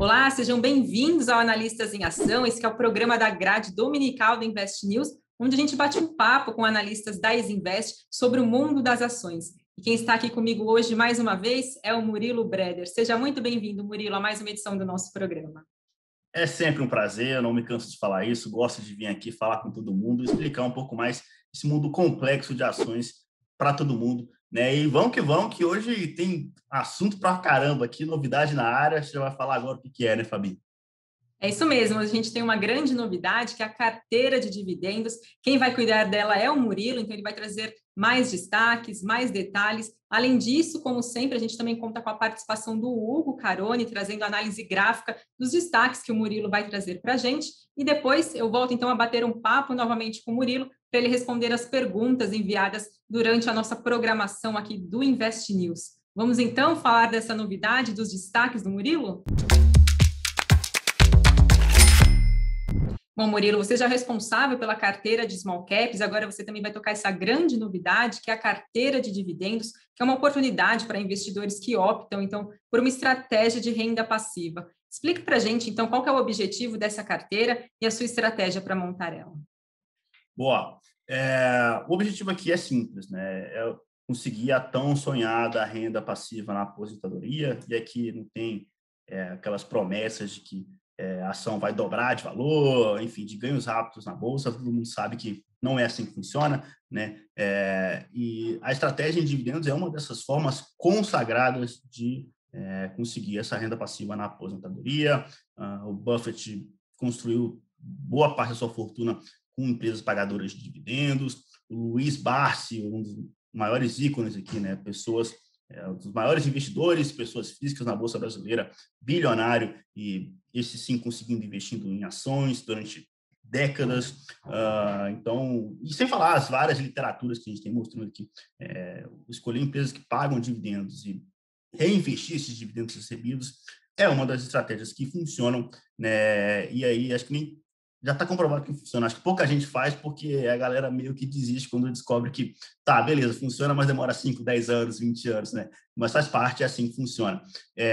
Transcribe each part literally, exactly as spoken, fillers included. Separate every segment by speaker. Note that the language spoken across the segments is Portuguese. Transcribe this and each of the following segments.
Speaker 1: Olá, sejam bem-vindos ao Analistas em Ação. Esse que é o programa da grade dominical do Invest News, onde a gente bate um papo com analistas da Isinvest sobre o mundo das ações. E quem está aqui comigo hoje, mais uma vez, é o Murilo Breder. Seja muito bem-vindo, Murilo, a mais uma edição do nosso programa.
Speaker 2: É sempre um prazer, eu não me canso de falar isso, gosto de vir aqui falar com todo mundo, explicar um pouco mais esse mundo complexo de ações para todo mundo, né? E vamos que vamos, que hoje tem assunto para caramba aqui, novidade na área, você já vai falar agora o que é, né, Fabi?
Speaker 1: É isso mesmo, a gente tem uma grande novidade, que é a carteira de dividendos. Quem vai cuidar dela é o Murilo, então ele vai trazer mais destaques, mais detalhes. Além disso, como sempre, a gente também conta com a participação do Hugo Caroni, trazendo análise gráfica dos destaques que o Murilo vai trazer para a gente. E depois eu volto, então, a bater um papo novamente com o Murilo, para ele responder as perguntas enviadas durante a nossa programação aqui do Invest News. Vamos, então, falar dessa novidade, dos destaques do Murilo? Bom, Murilo, você já é responsável pela carteira de small caps, agora você também vai tocar essa grande novidade, que é a carteira de dividendos, que é uma oportunidade para investidores que optam, então, por uma estratégia de renda passiva. Explique para a gente, então, qual que é o objetivo dessa carteira e a sua estratégia para montar ela.
Speaker 2: Boa. É, o objetivo aqui é simples, né? É conseguir a tão sonhada renda passiva na aposentadoria, e aqui não tem é, aquelas promessas de que É, a ação vai dobrar de valor, enfim, de ganhos rápidos na bolsa, todo mundo sabe que não é assim que funciona, né? É, e a estratégia em dividendos é uma dessas formas consagradas de é, conseguir essa renda passiva na aposentadoria. Ah, o Buffett construiu boa parte da sua fortuna com empresas pagadoras de dividendos. O Luiz Barsi, um dos maiores ícones aqui, né? Pessoas É, um dos maiores investidores, pessoas físicas na Bolsa Brasileira, bilionário, e esse sim conseguindo investindo em ações durante décadas. Uh, então, e sem falar as várias literaturas que a gente tem mostrando aqui, é, escolher empresas que pagam dividendos e reinvestir esses dividendos recebidos é uma das estratégias que funcionam, né? E aí, acho que nem já está comprovado que funciona. Acho que pouca gente faz porque a galera meio que desiste quando descobre que, tá, beleza, funciona, mas demora cinco, dez anos, vinte anos, né? Mas faz parte, é assim que funciona.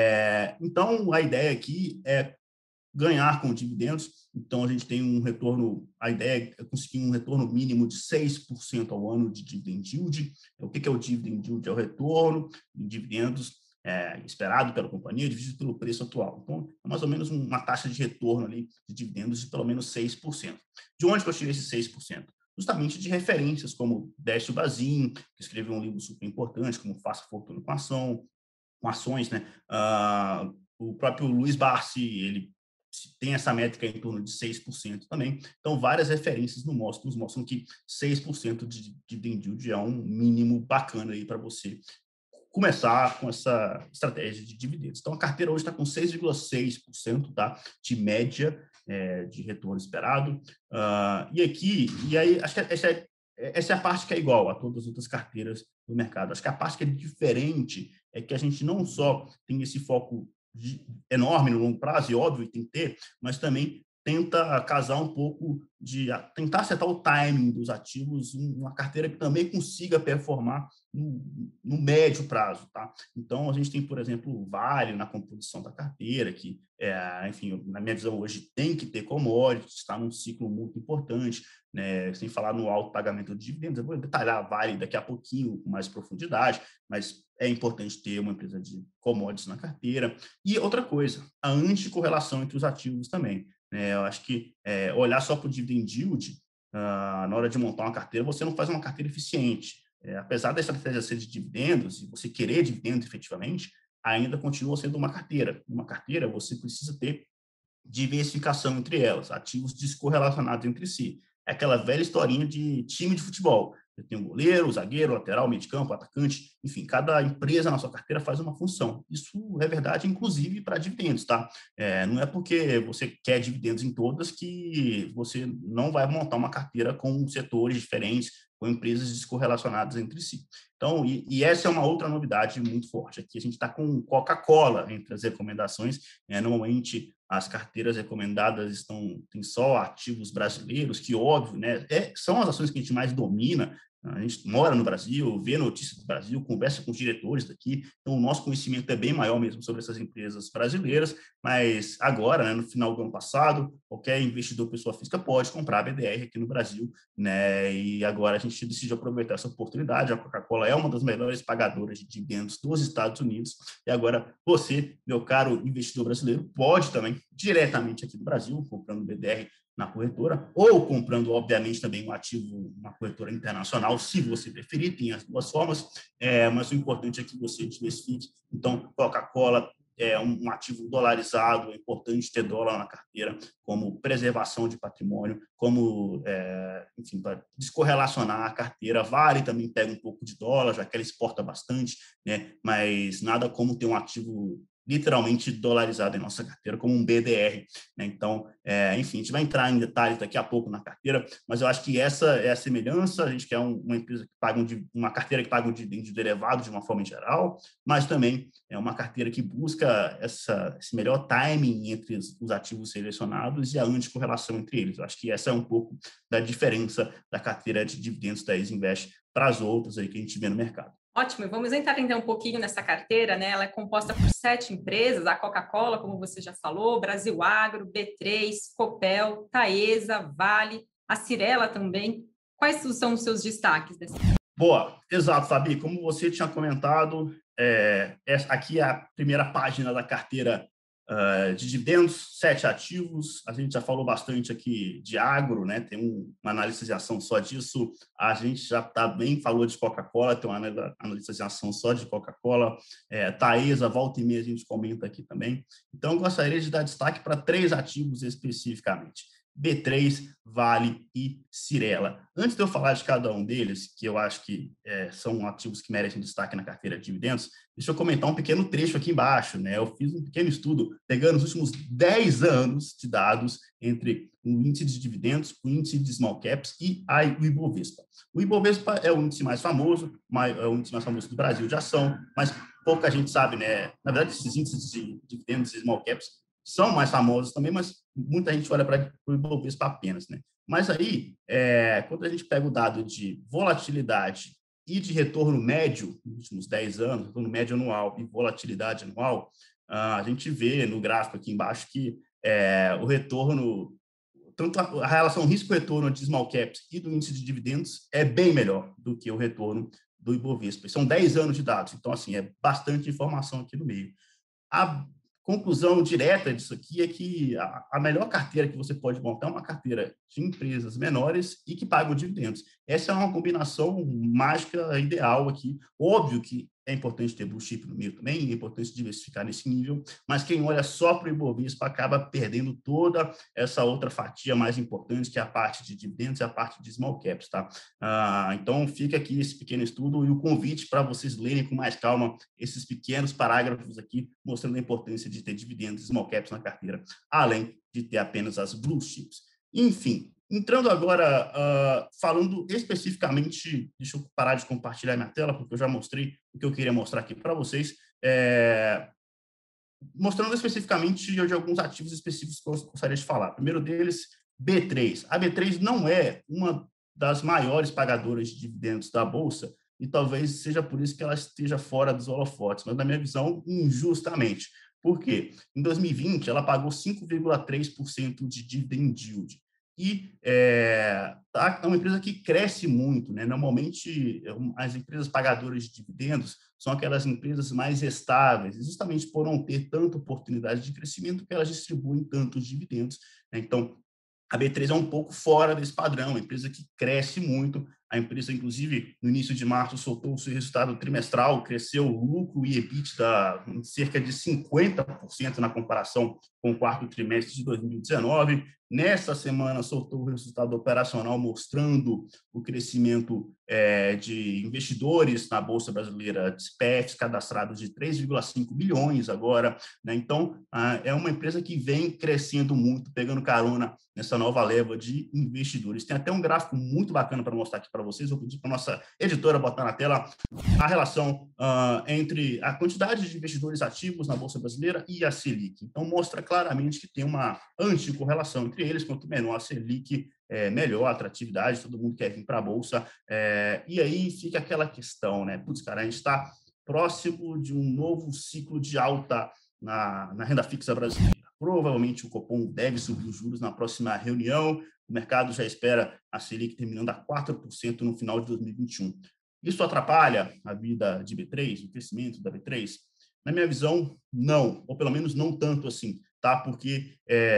Speaker 2: É, então, a ideia aqui é ganhar com dividendos. Então, a gente tem um retorno, a ideia é conseguir um retorno mínimo de seis por cento ao ano de dividend yield. O que é o dividend yield? É o retorno de dividendos É, esperado pela companhia dividido pelo preço atual. Então, é mais ou menos uma taxa de retorno ali de dividendos de pelo menos seis por cento. De onde que eu tirei esse seis por cento? Justamente de referências como Décio Bazin, que escreveu um livro super importante, como Faça Fortuna com Ação, com ações, né? Ah, o próprio Luiz Barsi, ele tem essa métrica em torno de seis por cento também. Então, várias referências nos mostram, nos mostram que seis por cento de dividend yield é um mínimo bacana aí para você começar com essa estratégia de dividendos. Então, a carteira hoje está com seis vírgula seis por cento, tá, de média é, de retorno esperado. Uh, e aqui, e aí, acho que essa é, essa é a parte que é igual a todas as outras carteiras do mercado. Acho que a parte que é diferente é que a gente não só tem esse foco de, enorme no longo prazo, e óbvio, tem que ter, mas também tenta casar um pouco de tentar acertar o timing dos ativos, uma carteira que também consiga performar no, no médio prazo, tá? Então, a gente tem, por exemplo, o Vale na composição da carteira, que, é, enfim, na minha visão hoje tem que ter commodities, está num ciclo muito importante, né? Sem falar no alto pagamento de dividendos. Eu vou detalhar a Vale daqui a pouquinho com mais profundidade, mas é importante ter uma empresa de commodities na carteira. E outra coisa, a anticorrelação entre os ativos também. É, eu acho que é, olhar só para o dividend yield, uh, na hora de montar uma carteira, você não faz uma carteira eficiente. É, apesar da estratégia ser de dividendos, e você querer dividendos efetivamente, ainda continua sendo uma carteira. Uma carteira, você precisa ter diversificação entre elas, ativos descorrelacionados entre si. É aquela velha historinha de time de futebol. Você tem um goleiro, um zagueiro, lateral, meio de campo, atacante, enfim, cada empresa na sua carteira faz uma função. Isso é verdade, inclusive, para dividendos, tá? É, não é porque você quer dividendos em todas que você não vai montar uma carteira com setores diferentes, com empresas descorrelacionadas entre si. Então, e, e essa é uma outra novidade muito forte. Aqui a gente está com Coca-Cola entre as recomendações. É, normalmente, as carteiras recomendadas estão tem só ativos brasileiros, que óbvio, né, é, são as ações que a gente mais domina, A gente mora no Brasil, vê notícias do Brasil, conversa com os diretores daqui, então o nosso conhecimento é bem maior mesmo sobre essas empresas brasileiras, mas agora, né, no final do ano passado, qualquer investidor pessoa física pode comprar a B D R aqui no Brasil, né, e agora a gente decidiu aproveitar essa oportunidade. A Coca-Cola é uma das melhores pagadoras de dividendos dos Estados Unidos, e agora você, meu caro investidor brasileiro, pode também, diretamente aqui no Brasil, comprando B D R na corretora, ou comprando, obviamente, também um ativo, uma corretora internacional, se você preferir, tem as duas formas, é, mas o importante é que você diversifique. Então, Coca-Cola é um, um ativo dolarizado, é importante ter dólar na carteira, como preservação de patrimônio, como, é, enfim, para descorrelacionar a carteira. Vale também pega um pouco de dólar, já que ela exporta bastante, né? Mas nada como ter um ativo literalmente dolarizado em nossa carteira, como um B D R, né? Então, é, enfim, a gente vai entrar em detalhes daqui a pouco na carteira, mas eu acho que essa é a semelhança. A gente quer um, uma empresa que paga um, uma carteira que paga um dividendo elevado de uma forma geral, mas também é uma carteira que busca essa, esse melhor timing entre os, os ativos selecionados e a anticorrelação entre eles. Eu acho que essa é um pouco da diferença da carteira de dividendos da Isinvest para as outras aí que a gente vê no mercado.
Speaker 1: Ótimo, e vamos entrar então um pouquinho nessa carteira, né? Ela é composta por sete empresas: a Coca-Cola, como você já falou, Brasil Agro, B três, Copel, Taesa, Vale, a Cyrela também. Quais são os seus destaques dessa?
Speaker 2: Boa, exato, Fabi. Como você tinha comentado, é, aqui é a primeira página da carteira uh, de dividendos, sete ativos. A gente já falou bastante aqui de agro, né? Tem um, uma analisação só disso. A gente já também falou de Coca-Cola, tem uma analisação só de Coca-Cola. É, Taesa, volta e meia, a gente comenta aqui também. Então, eu gostaria de dar destaque para três ativos especificamente: B três, Vale e Cyrela. Antes de eu falar de cada um deles, que eu acho que é, são ativos que merecem destaque na carteira de dividendos, deixa eu comentar um pequeno trecho aqui embaixo, né? Eu fiz um pequeno estudo pegando os últimos dez anos de dados entre o índice de dividendos, o índice de small caps e a, o Ibovespa. O Ibovespa é o índice mais famoso, é o índice mais famoso do Brasil de ação, mas pouca gente sabe, né? Na verdade, esses índices de dividendos e small caps são mais famosos também, mas muita gente olha para o Ibovespa apenas, né? Mas aí, é, quando a gente pega o dado de volatilidade e de retorno médio nos últimos dez anos, retorno médio anual e volatilidade anual, a gente vê no gráfico aqui embaixo que é, o retorno, tanto a, a relação risco-retorno de small caps e do índice de dividendos é bem melhor do que o retorno do Ibovespa. São dez anos de dados, então, assim, é bastante informação aqui no meio. A conclusão direta disso aqui é que a, a melhor carteira que você pode montar é uma carteira de empresas menores e que pagam dividendos. Essa é uma combinação mágica ideal aqui. Óbvio que é importante ter blue chip no meio também, é importante diversificar nesse nível, mas quem olha só para o Ibovespa acaba perdendo toda essa outra fatia mais importante, que é a parte de dividendos e a parte de small caps, tá? Ah, então, fica aqui esse pequeno estudo e o convite para vocês lerem com mais calma esses pequenos parágrafos aqui, mostrando a importância de ter dividendos e small caps na carteira, além de ter apenas as blue chips. Enfim, entrando agora, uh, falando especificamente, deixa eu parar de compartilhar minha tela, porque eu já mostrei o que eu queria mostrar aqui para vocês, é, mostrando especificamente de alguns ativos específicos que eu gostaria de falar. Primeiro deles, B três. A B três não é uma das maiores pagadoras de dividendos da Bolsa, e talvez seja por isso que ela esteja fora dos holofotes, mas, na minha visão, injustamente. Por quê? Em dois mil e vinte, ela pagou cinco vírgula três por cento de dividend yield. E é, é uma empresa que cresce muito, né? Normalmente, as empresas pagadoras de dividendos são aquelas empresas mais estáveis, justamente por não ter tanta oportunidade de crescimento que elas distribuem tantos dividendos, né? Então, a B três é um pouco fora desse padrão, uma empresa que cresce muito. A empresa, inclusive, no início de março, soltou o seu resultado trimestral, cresceu o lucro e EBITDA em cerca de cinquenta por cento na comparação com o quarto trimestre de dois mil e dezenove. Nessa semana, soltou o resultado operacional mostrando o crescimento é, de investidores na Bolsa Brasileira, de C P Fs cadastrados de três vírgula cinco bilhões agora, né? Então, é uma empresa que vem crescendo muito, pegando carona nessa nova leva de investidores. Tem até um gráfico muito bacana para mostrar aqui para vocês. Vou pedir para a nossa editora botar na tela a relação uh, entre a quantidade de investidores ativos na Bolsa Brasileira e a Selic. Então, mostra claramente que tem uma anticorrelação entre eles. Quanto menor a Selic, é, melhor atratividade, todo mundo quer vir para a Bolsa, é, e aí fica aquela questão, né? Putz, cara, a gente está próximo de um novo ciclo de alta na, na renda fixa brasileira. Provavelmente o Copom deve subir os juros na próxima reunião, o mercado já espera a Selic terminando a quatro por cento no final de dois mil e vinte e um. Isso atrapalha a vida de B três, o crescimento da B três? Na minha visão, não, ou pelo menos não tanto assim, tá? Porque,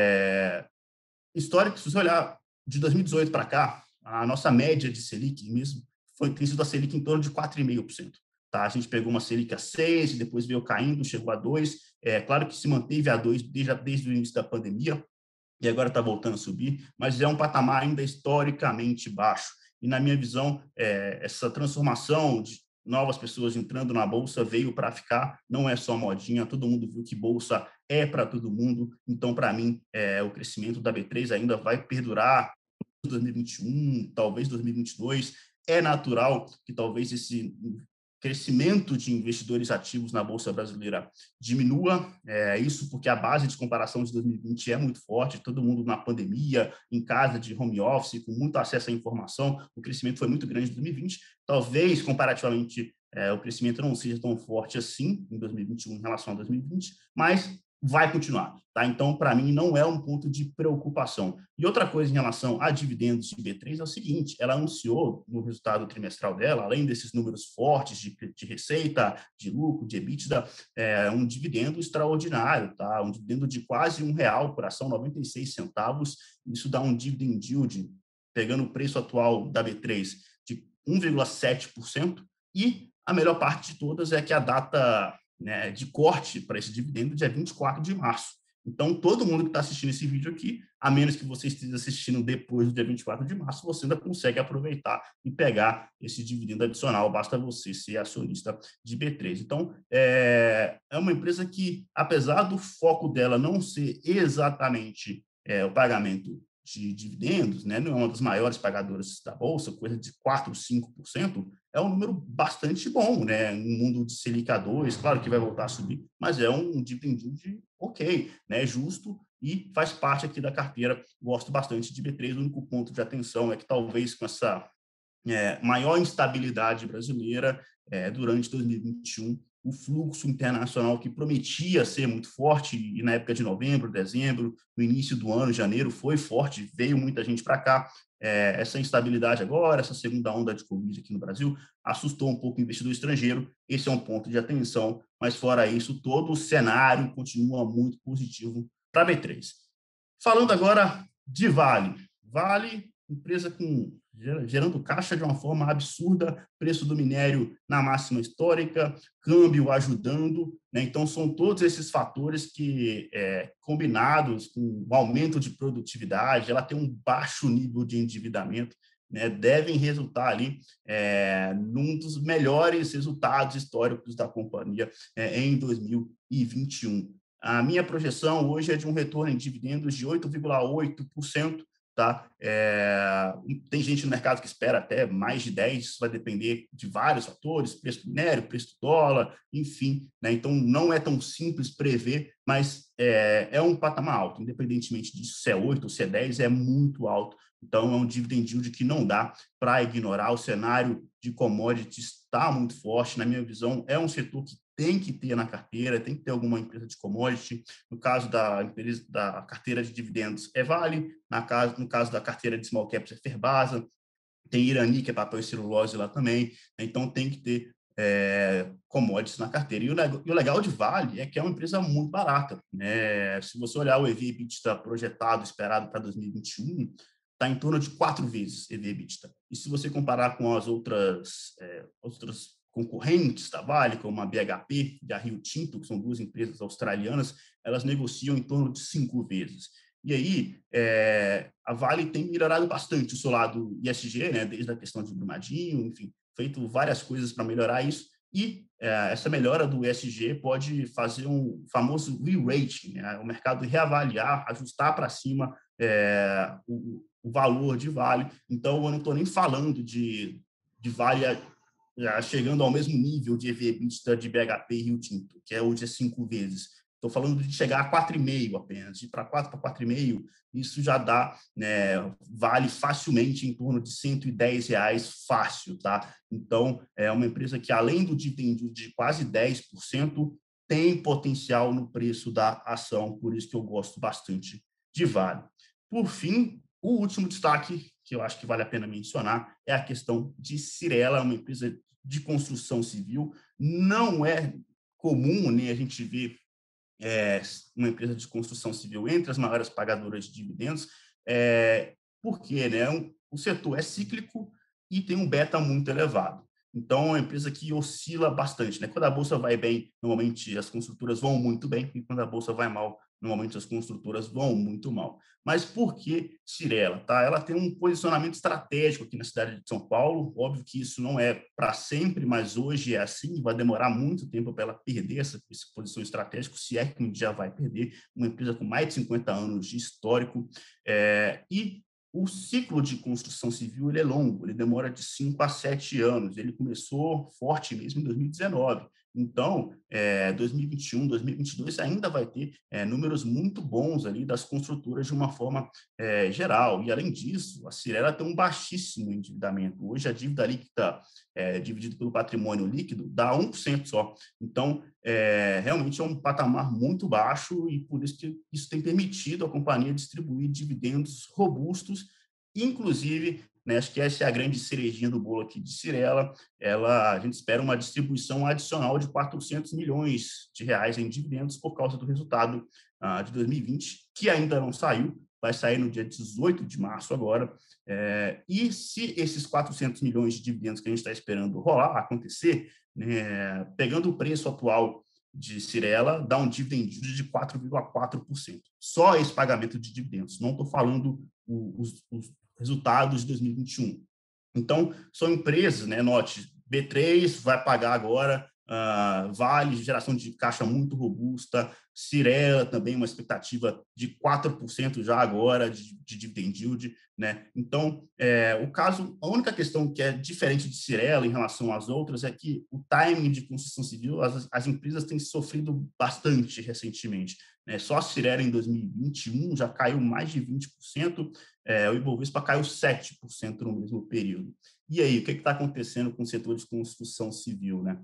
Speaker 2: é, histórico, se você olhar de dois mil e dezoito para cá, a nossa média de Selic mesmo foi, tem sido a Selic em torno de quatro vírgula cinco por cento. Tá? A gente pegou uma Selic a seis, depois veio caindo, chegou a dois. É claro que se manteve a dois desde, desde o início da pandemia, e agora está voltando a subir, mas é um patamar ainda historicamente baixo. E, na minha visão, é, essa transformação de novas pessoas entrando na Bolsa veio para ficar, não é só modinha, todo mundo viu que Bolsa é para todo mundo, então, para mim, é, o crescimento da B três ainda vai perdurar em dois mil e vinte e um, talvez dois mil e vinte e dois, é natural que talvez esse crescimento de investidores ativos na Bolsa Brasileira diminua, é, isso porque a base de comparação de dois mil e vinte é muito forte, todo mundo na pandemia, em casa de home office, com muito acesso à informação, o crescimento foi muito grande em dois mil e vinte, talvez comparativamente é, o crescimento não seja tão forte assim em dois mil e vinte e um em relação a dois mil e vinte, mas vai continuar, tá? Então, para mim, não é um ponto de preocupação. E outra coisa em relação a dividendos de B três é o seguinte, ela anunciou no resultado trimestral dela, além desses números fortes de, de receita, de lucro, de EBITDA, é, um dividendo extraordinário, tá? Um dividendo de quase um real por ação, noventa e seis centavos, isso dá um dividend yield, pegando o preço atual da B três, de um vírgula sete por cento, e a melhor parte de todas é que a data, né, de corte para esse dividendo dia vinte e quatro de março. Então, todo mundo que está assistindo esse vídeo aqui, a menos que você esteja assistindo depois do dia vinte e quatro de março, você ainda consegue aproveitar e pegar esse dividendo adicional, basta você ser acionista de B três. Então, é, é uma empresa que, apesar do foco dela não ser exatamente é, o pagamento de dividendos, né, não é uma das maiores pagadoras da Bolsa, coisa de quatro, cinco por cento, é um número bastante bom, né? No mundo de Selic a dois, claro que vai voltar a subir, mas é um dividend yield ok, né? Justo e faz parte aqui da carteira. Gosto bastante de B três, o único ponto de atenção é que talvez com essa é, maior instabilidade brasileira é, durante dois mil e vinte e um, o fluxo internacional que prometia ser muito forte, e na época de novembro, dezembro, no início do ano, janeiro, foi forte, veio muita gente para cá. É, essa instabilidade agora, essa segunda onda de Covid aqui no Brasil, assustou um pouco o investidor estrangeiro, esse é um ponto de atenção, mas fora isso, todo o cenário continua muito positivo para a B três. Falando agora de Vale. Vale, empresa com gerando caixa de uma forma absurda, preço do minério na máxima histórica, câmbio ajudando, né? Então, são todos esses fatores que, é, combinados com o aumento de produtividade, ela tem um baixo nível de endividamento, né? Devem resultar ali é, num dos melhores resultados históricos da companhia é, em dois mil e vinte e um. A minha projeção hoje é de um retorno em dividendos de oito vírgula oito por cento, tá? É, tem gente no mercado que espera até mais de dez, isso vai depender de vários fatores, preço do minério, preço do dólar, enfim, né? Então não é tão simples prever, mas é, é um patamar alto, independentemente disso, se é oito ou se é dez, é muito alto. Então é um dividend yield que não dá para ignorar. O cenário de commodities está muito forte, na minha visão, é um setor que tem que ter na carteira, tem que ter alguma empresa de commodity. No caso da, empresa, da carteira de dividendos, é Vale. Na caso, no caso da carteira de small caps, é Ferbasa. Tem Irani, que é papel e celulose lá também. Então, tem que ter é, commodities na carteira. E o, e o legal de Vale é que é uma empresa muito barata, né? Se você olhar o E V/EBITDA projetado, esperado para dois mil e vinte e um, está em torno de quatro vezes E V/EBITDA. E se você comparar com as outras, é, outras concorrentes da Vale, como a B H P e a Rio Tinto, que são duas empresas australianas, elas negociam em torno de cinco vezes. E aí, é, a Vale tem melhorado bastante o seu lado I S G, né, desde a questão de Brumadinho, enfim, feito várias coisas para melhorar isso. E é, essa melhora do E S G pode fazer um famoso re-rating, né, o mercado reavaliar, ajustar para cima é, o, o valor de Vale. Então, eu não estou nem falando de, de Vale já chegando ao mesmo nível de E V/EBITDA de B H P e Rio Tinto, que é hoje é cinco vezes. estou falando de chegar a quatro vírgula cinco apenas, de para quatro para quatro vírgula cinco, isso já dá, né, vale facilmente em torno de cento e dez reais fácil, tá? Então, é uma empresa que, além do dividendo de quase dez por cento, tem potencial no preço da ação, por isso que eu gosto bastante de Vale. Por fim, o último destaque, que eu acho que vale a pena mencionar, é a questão de Cyrela, uma empresa de construção civil. Não é comum, né, a gente ver é, uma empresa de construção civil entre as maiores pagadoras de dividendos, é, porque, né, um, o setor é cíclico e tem um beta muito elevado. Então, é uma empresa que oscila bastante, né? Quando a bolsa vai bem, normalmente as construtoras vão muito bem, e quando a bolsa vai mal, normalmente as construtoras vão muito mal. Mas por que Cyrela? Tá? Ela tem um posicionamento estratégico aqui na cidade de São Paulo. Óbvio que isso não é para sempre, mas hoje é assim. Vai demorar muito tempo para ela perder essa, essa posição estratégica, se é que um dia vai perder. Uma empresa com mais de cinquenta anos de histórico. É, e o ciclo de construção civil ele é longo, ele demora de cinco a sete anos. Ele começou forte mesmo em dois mil e dezenove. Então, é, dois mil e vinte e um, dois mil e vinte e dois ainda vai ter é, números muito bons ali das construtoras de uma forma é, geral. E, além disso, a Cyrela tem um baixíssimo endividamento. Hoje, a dívida líquida, é, dividida pelo patrimônio líquido, dá um por cento só. Então, é, realmente é um patamar muito baixo e, por isso que isso tem permitido a companhia distribuir dividendos robustos, inclusive, né, acho que essa é a grande cerejinha do bolo aqui de Cyrela. Ela, a gente espera uma distribuição adicional de quatrocentos milhões de reais em dividendos por causa do resultado ah, de dois mil e vinte, que ainda não saiu, vai sair no dia dezoito de março agora. É, e se esses quatrocentos milhões de dividendos que a gente está esperando rolar, acontecer, né, pegando o preço atual de Cyrela, dá um dividend yield de quatro vírgula quatro por cento. Só esse pagamento de dividendos. Não estou falando os, os resultados de dois mil e vinte e um. Então, são empresas, né, note, B três vai pagar agora, uh, Vale, geração de caixa muito robusta, Cyrela também, uma expectativa de quatro por cento já agora de, de dividend yield, né? Então, é, o caso, a única questão que é diferente de Cyrela em relação às outras é que o timing de construção civil, as, as empresas têm sofrido bastante recentemente, né? Só a Cyrela em dois mil e vinte e um já caiu mais de vinte por cento, é, o Ibovespa caiu sete por cento no mesmo período. E aí, o que está acontecendo com o setor de construção civil, né?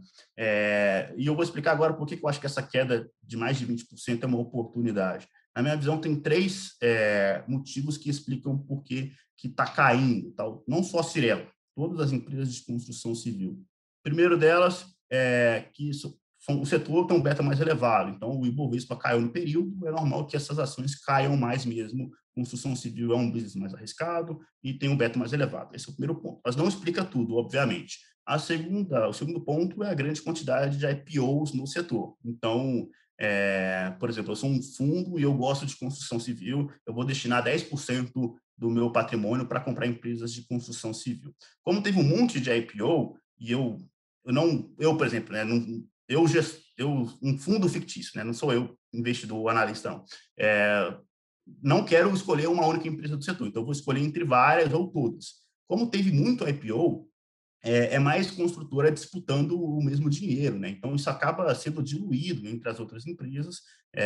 Speaker 2: É, e eu vou explicar agora por que eu acho que essa queda de mais de vinte por cento é uma oportunidade. Na minha visão, tem três é, motivos que explicam por que está caindo, tal. Não só a Cyrela, todas as empresas de construção civil. O primeiro delas é que isso, o setor tem um beta mais elevado, então o Ibovespa caiu no período, é normal que essas ações caiam mais mesmo. Construção civil é um business mais arriscado e tem um beta mais elevado. Esse é o primeiro ponto. Mas não explica tudo, obviamente. A segunda, o segundo ponto é a grande quantidade de I P Os no setor. Então, é, por exemplo, eu sou um fundo e eu gosto de construção civil, eu vou destinar dez por cento do meu patrimônio para comprar empresas de construção civil. Como teve um monte de I P O, e eu, eu não, eu, por exemplo, né, não, eu, eu, um fundo fictício, né, não sou eu investidor, analista, não. É, não quero escolher uma única empresa do setor, então vou escolher entre várias ou todas. Como teve muito I P O, é, é mais construtora disputando o mesmo dinheiro, né? Então isso acaba sendo diluído entre as outras empresas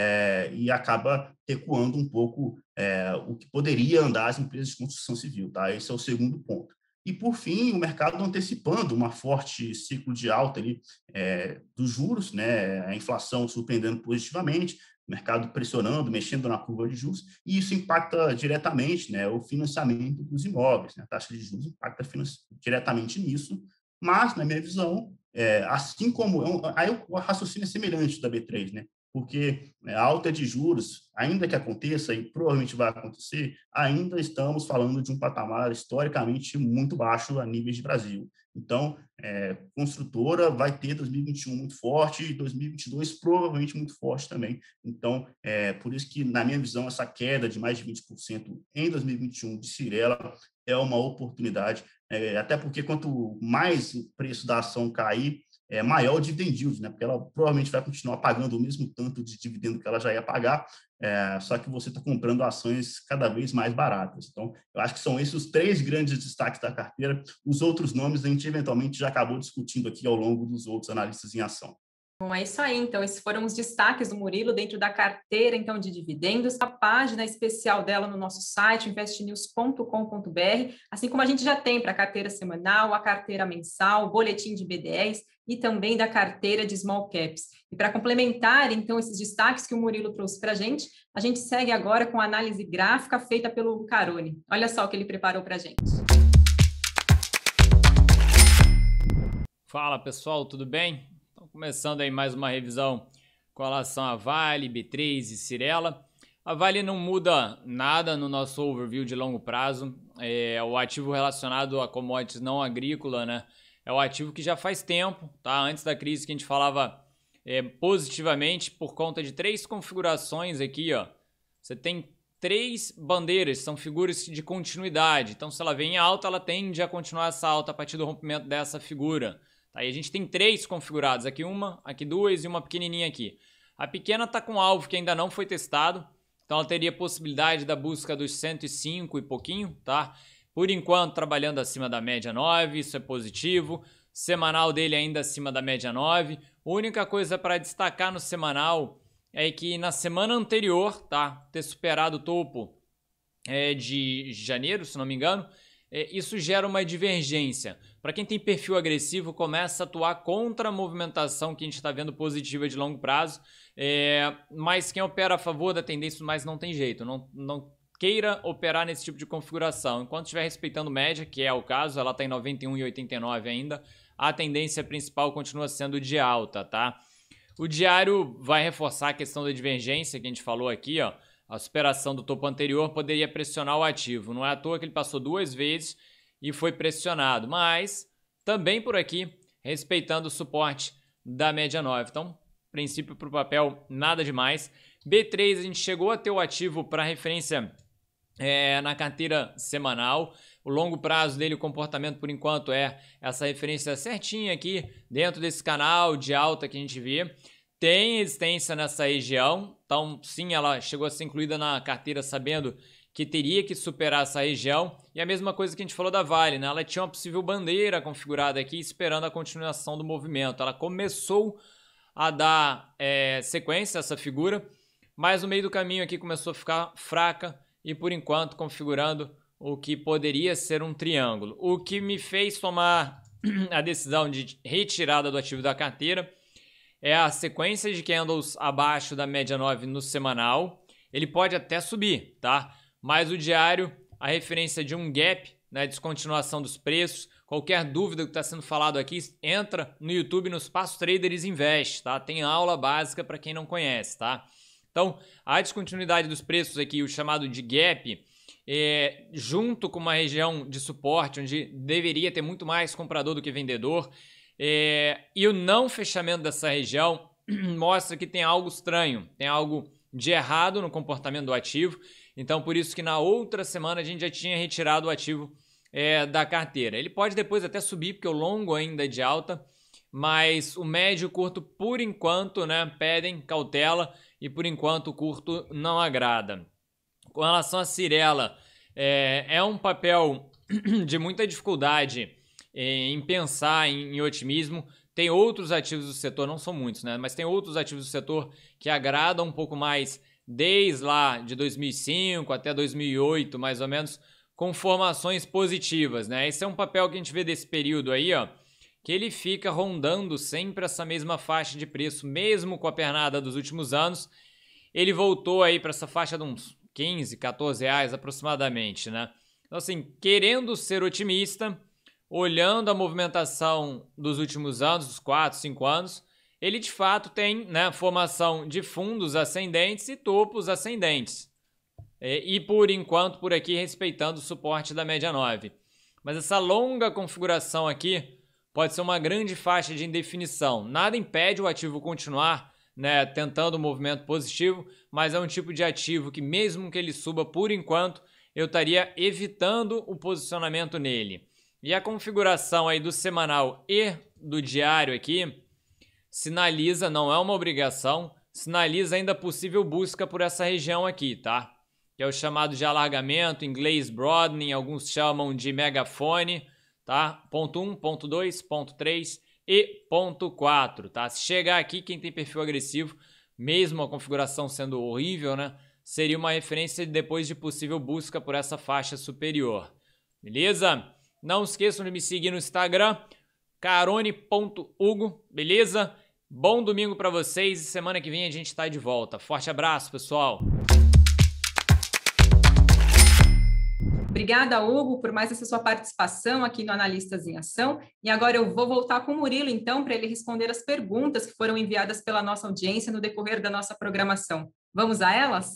Speaker 2: é, e acaba recuando um pouco é, o que poderia andar as empresas de construção civil, tá? Esse é o segundo ponto. E, por fim, o mercado antecipando uma forte ciclo de alta ali, é, dos juros, né? A inflação surpreendendo positivamente, o mercado pressionando, mexendo na curva de juros, e isso impacta diretamente, né, o financiamento dos imóveis, né? A taxa de juros impacta diretamente nisso, mas, na minha visão, é, assim como... Aí o raciocínio é semelhante da B três, né? Porque a alta de juros, ainda que aconteça, e provavelmente vai acontecer, ainda estamos falando de um patamar historicamente muito baixo a níveis de Brasil. Então, é, construtora vai ter dois mil e vinte e um muito forte e dois mil e vinte e dois provavelmente muito forte também. Então, é por isso que, na minha visão, essa queda de mais de vinte por cento em dois mil e vinte e um de Cyrela é uma oportunidade, é, até porque quanto mais o preço da ação cair, é maior o dividend yield, né? Porque ela provavelmente vai continuar pagando o mesmo tanto de dividendo que ela já ia pagar, é, só que você está comprando ações cada vez mais baratas. Então, eu acho que são esses os três grandes destaques da carteira. Os outros nomes a gente eventualmente já acabou discutindo aqui ao longo dos outros analistas em ação.
Speaker 1: Bom, é isso aí. Então, esses foram os destaques do Murilo dentro da carteira, então, de dividendos. A página especial dela no nosso site, invest news ponto com ponto b r, assim como a gente já tem para a carteira semanal, a carteira mensal, o boletim de B D Es e também da carteira de Small Caps. E para complementar, então, esses destaques que o Murilo trouxe para a gente, a gente segue agora com a análise gráfica feita pelo Carone. Olha só o que ele preparou para a gente.
Speaker 3: Fala, pessoal, tudo bem? Começando aí mais uma revisão com relação a Vale, B três e Cyrela. A Vale não muda nada no nosso overview de longo prazo. É o ativo relacionado a commodities não agrícola, né? É o ativo que já faz tempo, tá? Antes da crise que a gente falava é, positivamente por conta de três configurações aqui, ó. Você tem três bandeiras, são figuras de continuidade. Então, se ela vem em alta, ela tende a continuar essa alta a partir do rompimento dessa figura. Aí a gente tem três configurados, aqui uma, aqui duas e uma pequenininha aqui. A pequena está com alvo que ainda não foi testado, então ela teria possibilidade da busca dos cento e cinco e pouquinho, tá? Por enquanto trabalhando acima da média nove, isso é positivo. Semanal dele ainda acima da média nove. A única coisa para destacar no semanal é que na semana anterior, tá? Ter superado o topo é, de janeiro, se não me engano, é, isso gera uma divergência. Para quem tem perfil agressivo, começa a atuar contra a movimentação que a gente está vendo positiva de longo prazo. É, mas quem opera a favor da tendência, mais não tem jeito. Não, não queira operar nesse tipo de configuração. Enquanto estiver respeitando média, que é o caso, ela está em noventa e um e oitenta e nove ainda, a tendência principal continua sendo de alta, tá? O diário vai reforçar a questão da divergência que a gente falou aqui, ó. A superação do topo anterior poderia pressionar o ativo. Não é à toa que ele passou duas vezes e foi pressionado, mas também por aqui, respeitando o suporte da média nove. Então, princípio para o papel, nada demais. B três, a gente chegou a ter o ativo para referência é, na carteira semanal. O longo prazo dele, o comportamento por enquanto é essa referência certinha aqui, dentro desse canal de alta que a gente vê. Tem resistência nessa região, então sim, ela chegou a ser incluída na carteira sabendo que teria que superar essa região. E a mesma coisa que a gente falou da Vale, né? Ela tinha uma possível bandeira configurada aqui, esperando a continuação do movimento. Ela começou a dar é, sequência a essa figura, mas no meio do caminho aqui começou a ficar fraca e por enquanto configurando o que poderia ser um triângulo. O que me fez tomar a decisão de retirada do ativo da carteira é a sequência de candles abaixo da média nove no semanal. Ele pode até subir, tá? Mas o diário, a referência de um gap, né, descontinuação dos preços. Qualquer dúvida que está sendo falado aqui, entra no YouTube, no Espaço Traders Invest, tá? Tem aula básica para quem não conhece, tá? Então, a descontinuidade dos preços aqui, o chamado de gap, é, junto com uma região de suporte, onde deveria ter muito mais comprador do que vendedor, é, e o não fechamento dessa região mostra que tem algo estranho, tem algo de errado no comportamento do ativo. Então, por isso que na outra semana a gente já tinha retirado o ativo é, da carteira. Ele pode depois até subir, porque o longo ainda é de alta, mas o médio e o curto, por enquanto, né, pedem cautela e por enquanto o curto não agrada. Com relação a Cyrela, é, é um papel de muita dificuldade em pensar em, em otimismo. Tem outros ativos do setor, não são muitos, né? Mas tem outros ativos do setor que agradam um pouco mais desde lá de dois mil e cinco até dois mil e oito, mais ou menos, com formações positivas, né? Esse é um papel que a gente vê desse período aí, ó, que ele fica rondando sempre essa mesma faixa de preço, mesmo com a pernada dos últimos anos. Ele voltou aí para essa faixa de uns quinze, quatorze reais aproximadamente, né? Então, assim, querendo ser otimista, olhando a movimentação dos últimos anos, dos quatro, cinco anos, ele de fato tem, né, formação de fundos ascendentes e topos ascendentes. E, e por enquanto, por aqui, respeitando o suporte da média nove. Mas essa longa configuração aqui pode ser uma grande faixa de indefinição. Nada impede o ativo continuar, né, tentando um movimento positivo, mas é um tipo de ativo que mesmo que ele suba por enquanto, eu estaria evitando o posicionamento nele. E a configuração aí do semanal e do diário aqui sinaliza, não é uma obrigação, sinaliza ainda possível busca por essa região aqui, tá? Que é o chamado de alargamento, em inglês broadening, alguns chamam de megafone, tá? Ponto um, ponto dois, ponto três e ponto quatro, tá? Se chegar aqui, quem tem perfil agressivo, mesmo a configuração sendo horrível, né, seria uma referência depois de possível busca por essa faixa superior. Beleza? Não esqueçam de me seguir no Instagram, carone ponto hugo, beleza? Bom domingo para vocês e semana que vem a gente tá de volta. Forte abraço, pessoal!
Speaker 1: Obrigada, Hugo, por mais essa sua participação aqui no Analistas em Ação. E agora eu vou voltar com o Murilo, então, para ele responder as perguntas que foram enviadas pela nossa audiência no decorrer da nossa programação. Vamos a elas?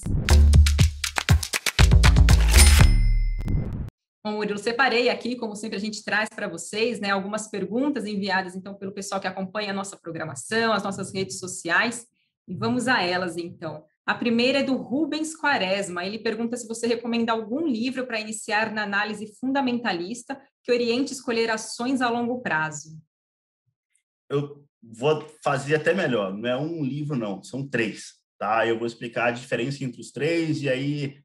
Speaker 1: Bom, Murilo, separei aqui, como sempre a gente traz para vocês, né, algumas perguntas enviadas, então, pelo pessoal que acompanha a nossa programação, as nossas redes sociais, e vamos a elas, então. A primeira é do Rubens Quaresma. Ele pergunta se você recomenda algum livro para iniciar na análise fundamentalista que oriente escolher ações a longo prazo.
Speaker 2: Eu vou fazer até melhor. Não é um livro, não. São três. Tá? Eu vou explicar a diferença entre os três e aí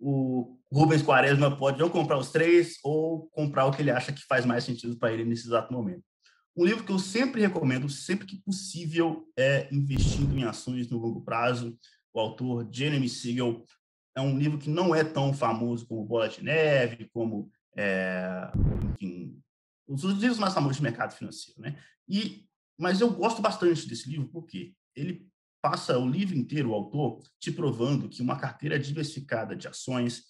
Speaker 2: o Rubens Quaresma pode ou comprar os três ou comprar o que ele acha que faz mais sentido para ele nesse exato momento. Um livro que eu sempre recomendo, sempre que possível, é Investindo em Ações no Longo Prazo. O autor Jeremy Siegel é um livro que não é tão famoso como Bola de Neve, como é, enfim, os livros mais famosos de mercado financeiro, né? E, mas eu gosto bastante desse livro porque ele passa o livro inteiro, o autor, te provando que uma carteira diversificada de ações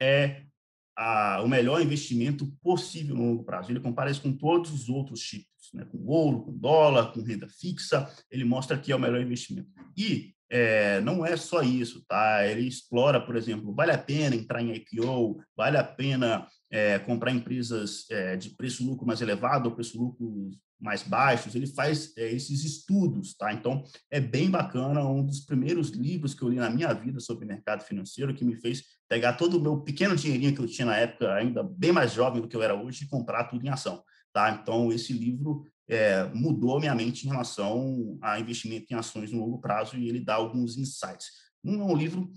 Speaker 2: é a, o melhor investimento possível no longo prazo. Ele compara isso com todos os outros tipos, né? Com ouro, com dólar, com renda fixa. Ele mostra que é o melhor investimento. E É, não é só isso, tá? Ele explora, por exemplo, vale a pena entrar em I P O, vale a pena é, comprar empresas é, de preço-lucro mais elevado ou preço-lucro mais baixos. Ele faz é, esses estudos, tá? Então, é bem bacana, um dos primeiros livros que eu li na minha vida sobre mercado financeiro, que me fez pegar todo o meu pequeno dinheirinho que eu tinha na época, ainda bem mais jovem do que eu era hoje, e comprar tudo em ação, tá? Então, esse livro É, mudou minha mente em relação a investimento em ações no longo prazo e ele dá alguns insights. Não é um livro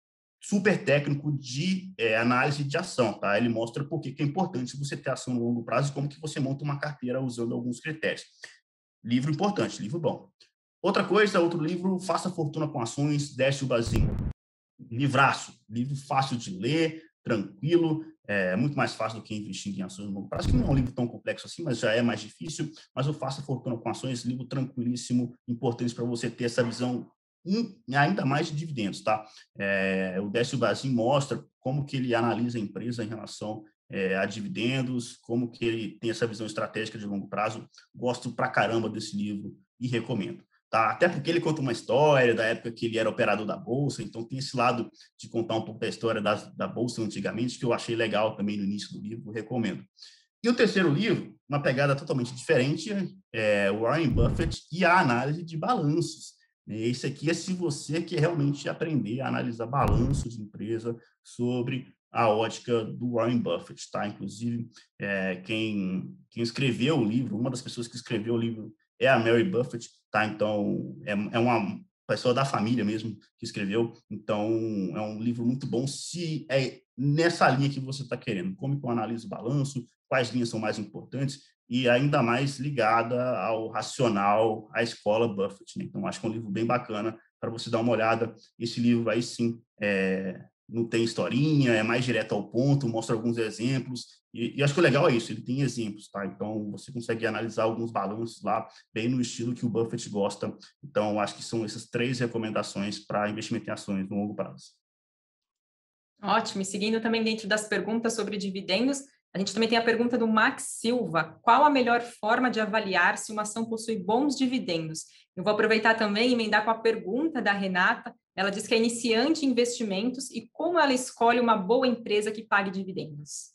Speaker 2: super técnico de é, análise de ação, tá? Ele mostra por que é importante você ter ação no longo prazo e como que você monta uma carteira usando alguns critérios. Livro importante, livro bom. Outra coisa, outro livro, Faça Fortuna com Ações, Décio Bazin. Livraço, livro fácil de ler, tranquilo, é muito mais fácil do que investir em ações no longo prazo, que não é um livro tão complexo assim, mas já é mais difícil, mas o Faça Fortuna com Ações, livro tranquilíssimo, importante para você ter essa visão ainda mais de dividendos, tá? É, o Décio Bazin mostra como que ele analisa a empresa em relação é, a dividendos, como que ele tem essa visão estratégica de longo prazo. Gosto pra caramba desse livro e recomendo. Tá? Até porque ele conta uma história da época que ele era operador da Bolsa, então tem esse lado de contar um pouco da história da, da Bolsa antigamente, que eu achei legal também no início do livro, recomendo. E o terceiro livro, uma pegada totalmente diferente, é Warren Buffett e a análise de balanços. Esse aqui é se você quer realmente aprender a analisar balanço de empresa sobre a ótica do Warren Buffett, tá? Inclusive, é, quem, quem escreveu o livro, uma das pessoas que escreveu o livro é a Mary Buffett, tá? Então, é, é uma pessoa da família mesmo que escreveu. Então, é um livro muito bom se é nessa linha que você está querendo. Como que eu analiso o balanço, quais linhas são mais importantes e ainda mais ligada ao racional, à escola Buffett, né? Então, acho que é um livro bem bacana para você dar uma olhada. Esse livro aí, sim, é, não tem historinha, é mais direto ao ponto, mostra alguns exemplos, e, e acho que o legal é isso, ele tem exemplos, tá? Então, você consegue analisar alguns balanços lá, bem no estilo que o Buffett gosta. Então, acho que são essas três recomendações para investimento em ações no longo prazo.
Speaker 1: Ótimo, e seguindo também dentro das perguntas sobre dividendos, a gente também tem a pergunta do Max Silva: qual a melhor forma de avaliar se uma ação possui bons dividendos? Eu vou aproveitar também e emendar com a pergunta da Renata. Ela diz que é iniciante em investimentos e como ela escolhe uma boa empresa que pague dividendos.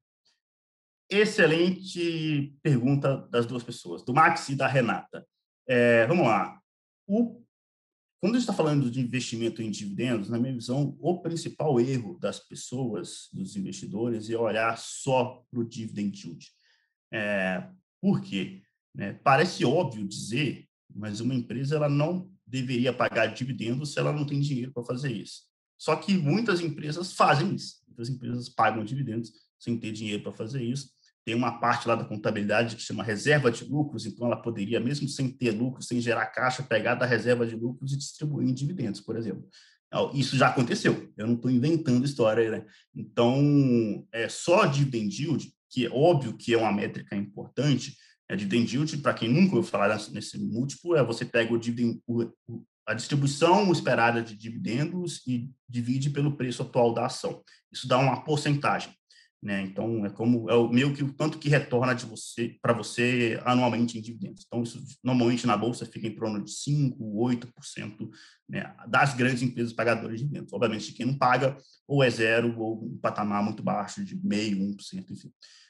Speaker 2: Excelente pergunta das duas pessoas, do Max e da Renata. É, vamos lá. O, quando a gente está falando de investimento em dividendos, na minha visão, o principal erro das pessoas, dos investidores, é olhar só para o dividend yield. É, por quê? É, parece óbvio dizer, mas uma empresa ela não deveria pagar dividendos se ela não tem dinheiro para fazer isso. Só que muitas empresas fazem isso. Muitas empresas pagam dividendos sem ter dinheiro para fazer isso. tem uma parte lá da contabilidade que chama reserva de lucros, então ela poderia, mesmo sem ter lucro, sem gerar caixa, pegar da reserva de lucros e distribuir em dividendos, por exemplo. Isso já aconteceu, eu não estou inventando história, né? Então, é só dividend yield, que é óbvio que é uma métrica importante, é dividend yield, para quem nunca ouviu falar nesse múltiplo, é você pega o dividend, o, a distribuição esperada de dividendos e divide pelo preço atual da ação. Isso dá uma porcentagem, né? Então, é como é o meio que o tanto que retorna de você para você anualmente em dividendos. Então, isso normalmente na bolsa fica em torno de cinco, oito por cento, né, das grandes empresas pagadoras de dividendos. Obviamente, quem não paga ou é zero ou um patamar muito baixo de meio, um por cento, enfim.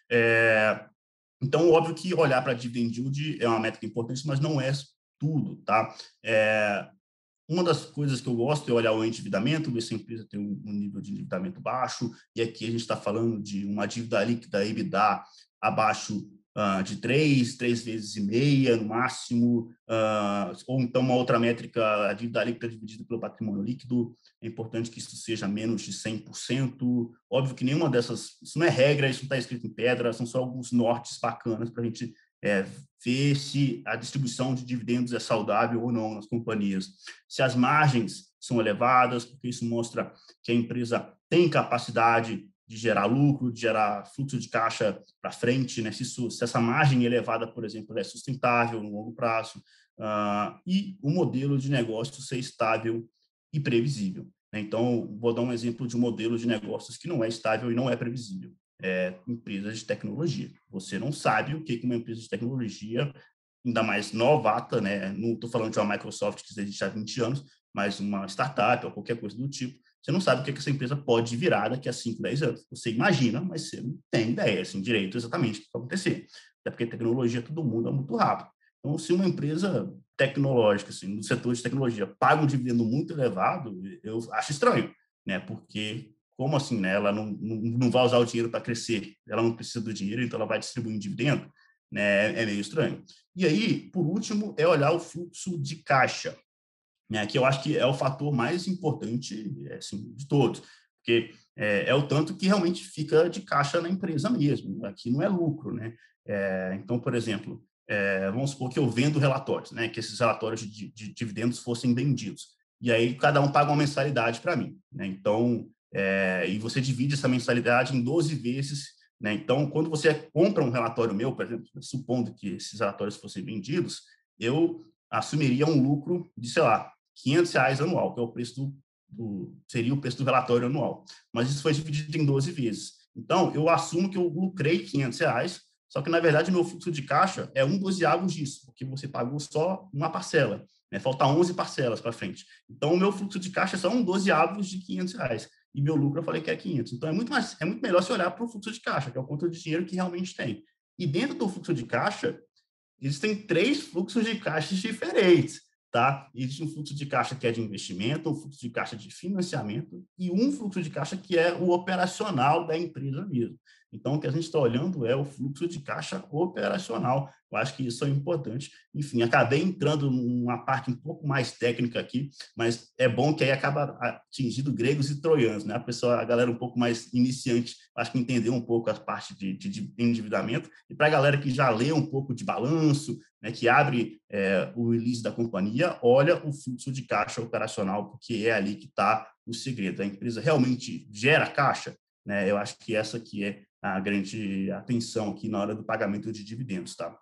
Speaker 2: É, então, óbvio que olhar para dividend yield é uma métrica importante, mas não é tudo, tá? É, uma das coisas que eu gosto é olhar o endividamento, ver se a empresa tem um nível de endividamento baixo, e aqui a gente está falando de uma dívida líquida EBITDA abaixo uh, de três, três vezes e meia no máximo, uh, ou então uma outra métrica, a dívida líquida dividida pelo patrimônio líquido, é importante que isso seja menos de cem por cento. Óbvio que nenhuma dessas, isso não é regra, isso não está escrito em pedra, são só alguns nortes bacanas para a gente É, ver se a distribuição de dividendos é saudável ou não nas companhias, se as margens são elevadas, porque isso mostra que a empresa tem capacidade de gerar lucro, de gerar fluxo de caixa para frente, né? se, isso, se essa margem elevada, por exemplo, é sustentável no longo prazo, uh, e o modelo de negócio ser estável e previsível. Né? Então, vou dar um exemplo de um modelo de negócios que não é estável e não é previsível. É, empresas de tecnologia. Você não sabe o que uma empresa de tecnologia, ainda mais novata, né? Não estou falando de uma Microsoft que existe há vinte anos, mas uma startup ou qualquer coisa do tipo, você não sabe o que essa empresa pode virar daqui a cinco, dez anos. Você imagina, mas você não tem ideia, assim, direito exatamente o que vai acontecer. Até porque tecnologia, todo mundo é muito rápido. Então, se uma empresa tecnológica, assim, no setor de tecnologia, paga um dividendo muito elevado, eu acho estranho, né? Porque como assim, né? Ela não, não, não vai usar o dinheiro para crescer, ela não precisa do dinheiro, então ela vai distribuir em dividendo, né? É meio estranho. E aí, por último, é olhar o fluxo de caixa, né? Que eu acho que é o fator mais importante, assim, de todos, porque é, é o tanto que realmente fica de caixa na empresa mesmo. Aqui não é lucro, né? É, então, por exemplo, é, vamos supor que eu vendo relatórios, né? Que esses relatórios de, de dividendos fossem vendidos. E aí cada um paga uma mensalidade para mim, né? Então, é, e você divide essa mensalidade em doze vezes, né? Então, quando você compra um relatório meu, por exemplo, supondo que esses relatórios fossem vendidos, eu assumiria um lucro de, sei lá, quinhentos reais anual, que é o preço do, do, seria o preço do relatório anual. Mas isso foi dividido em doze vezes. Então, eu assumo que eu lucrei quinhentos reais, só que, na verdade, o meu fluxo de caixa é um dozeavos disso, porque você pagou só uma parcela, né? Falta onze parcelas para frente. Então, o meu fluxo de caixa é só um dozeavos de quinhentos reais. E meu lucro, eu falei que é quinhentos. Então, é muito, mais, é muito melhor se olhar para o fluxo de caixa, que é o quanto de dinheiro que realmente tem. E dentro do fluxo de caixa, existem três fluxos de caixa diferentes, tá? Existe um fluxo de caixa que é de investimento, um fluxo de caixa de financiamento e um fluxo de caixa que é o operacional da empresa mesmo. Então, o que a gente está olhando é o fluxo de caixa operacional. Eu acho que isso é importante. Enfim, acabei entrando numa parte um pouco mais técnica aqui, mas é bom que aí acaba atingindo gregos e troianos, né? A pessoa, a galera um pouco mais iniciante, acho que entendeu um pouco a parte de, de, de endividamento. E para a galera que já lê um pouco de balanço, né, que abre é, o release da companhia, olha o fluxo de caixa operacional, porque é ali que está o segredo. A empresa realmente gera caixa, né? Eu acho que essa aqui é a grande atenção aqui na hora do pagamento de dividendos, tá?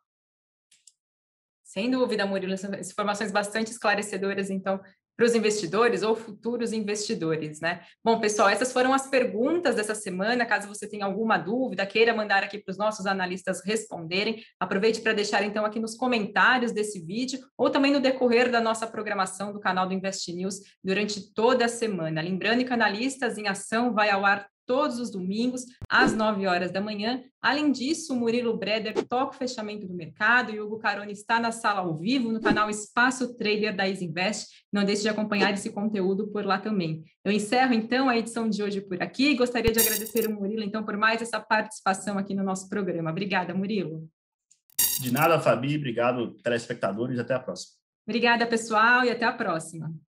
Speaker 1: Sem dúvida, Murilo, essas informações bastante esclarecedoras, então, para os investidores ou futuros investidores, né? Bom, pessoal, essas foram as perguntas dessa semana. Caso você tenha alguma dúvida, queira mandar aqui para os nossos analistas responderem, aproveite para deixar, então, aqui nos comentários desse vídeo ou também no decorrer da nossa programação do canal do Invest News durante toda a semana. Lembrando que Analistas em Ação vai ao ar todos os domingos, às nove horas da manhã. Além disso, o Murilo Breder toca o fechamento do mercado e o Hugo Caroni está na sala ao vivo, no canal Espaço Trader da Isinvest. Não deixe de acompanhar esse conteúdo por lá também. Eu encerro, então, a edição de hoje por aqui. Gostaria de agradecer o Murilo, então, por mais essa participação aqui no nosso programa. Obrigada, Murilo.
Speaker 2: De nada, Fabi. Obrigado, telespectadores. Até a próxima.
Speaker 1: Obrigada, pessoal, e até a próxima.